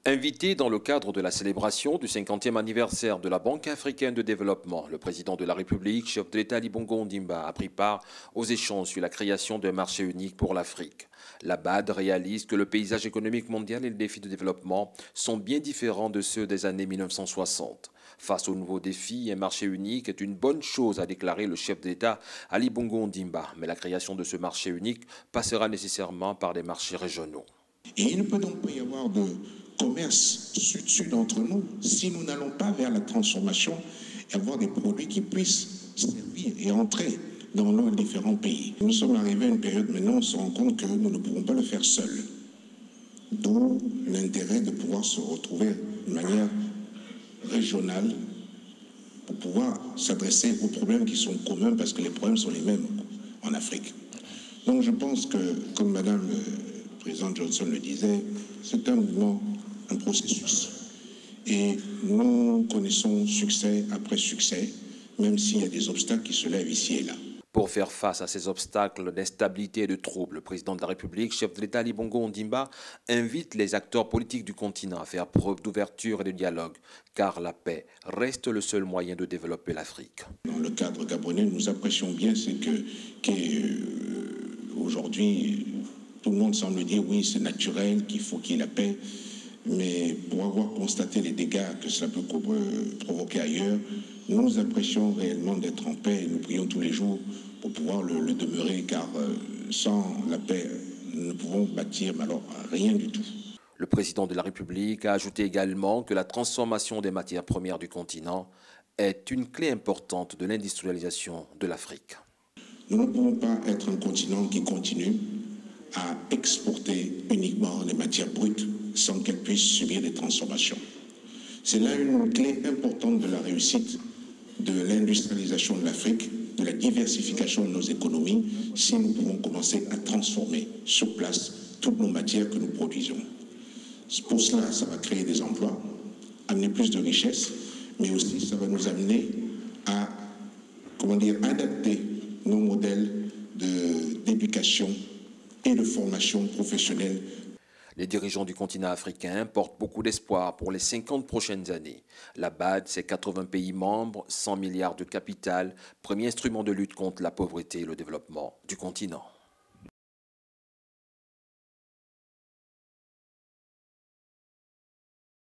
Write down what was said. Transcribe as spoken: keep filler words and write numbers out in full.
Invité dans le cadre de la célébration du cinquantième anniversaire de la Banque africaine de développement, le président de la République, chef de l'État Ali Bongo Ondimba, a pris part aux échanges sur la création d'un marché unique pour l'Afrique. La B A D réalise que le paysage économique mondial et les défis de développement sont bien différents de ceux des années mille neuf cent soixante. Face aux nouveaux défis, un marché unique est une bonne chose, a déclaré le chef de l'État Ali Bongo Ondimba. Mais la création de ce marché unique passera nécessairement par des marchés régionaux. Et il ne peut donc pas y avoir de commerce sud-sud entre nous si nous n'allons pas vers la transformation et avoir des produits qui puissent servir et entrer dans nos différents pays. Nous sommes arrivés à une période maintenant où on se rend compte que nous ne pouvons pas le faire seuls. D'où l'intérêt de pouvoir se retrouver de manière régionale pour pouvoir s'adresser aux problèmes qui sont communs parce que les problèmes sont les mêmes en Afrique. Donc je pense que, comme Madame le président Johnson le disait, c'est un mouvement, un processus. Et nous connaissons succès après succès, même s'il y a des obstacles qui se lèvent ici et là. Pour faire face à ces obstacles d'instabilité et de troubles, le président de la République, chef de l'État Ali Bongo Ondimba, invite les acteurs politiques du continent à faire preuve d'ouverture et de dialogue, car la paix reste le seul moyen de développer l'Afrique. Dans le cadre gabonais, nous apprécions bien ce que, qu'aujourd'hui, tout le monde semble dire oui, c'est naturel, qu'il faut qu'il y ait la paix, mais pour avoir constaté les dégâts que cela peut provoquer ailleurs, nous apprécions réellement d'être en paix et nous prions tous les jours pour pouvoir le, le demeurer, car euh, sans la paix, nous ne pouvons bâtir alors rien du tout. Le président de la République a ajouté également que la transformation des matières premières du continent est une clé importante de l'industrialisation de l'Afrique. Nous ne pouvons pas être un continent qui continue à exporter uniquement les matières brutes sans qu'elles puissent subir des transformations. C'est là une clé importante de la réussite de l'industrialisation de l'Afrique, de la diversification de nos économies, si nous pouvons commencer à transformer sur place toutes nos matières que nous produisons. Pour cela, ça va créer des emplois, amener plus de richesses, mais aussi ça va nous amener à, comment dire, adapter nos modèles d'éducation et de formation professionnelle. Les dirigeants du continent africain portent beaucoup d'espoir pour les cinquante prochaines années. La B A D, c'est quatre-vingts pays membres, cent milliards de capital, premier instrument de lutte contre la pauvreté et le développement du continent.